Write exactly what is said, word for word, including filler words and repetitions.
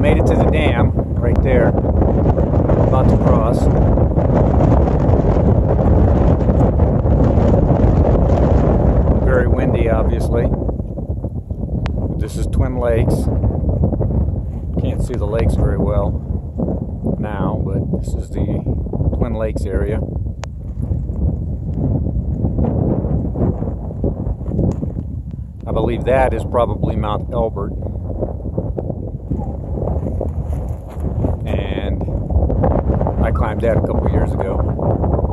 made it to the dam right there. About to cross. Very windy, obviously. This is Twin Lakes. Can't see the lakes very well now, but this is the Twin Lakes area. I believe that is probably Mount Elbert. And I climbed that a couple years ago.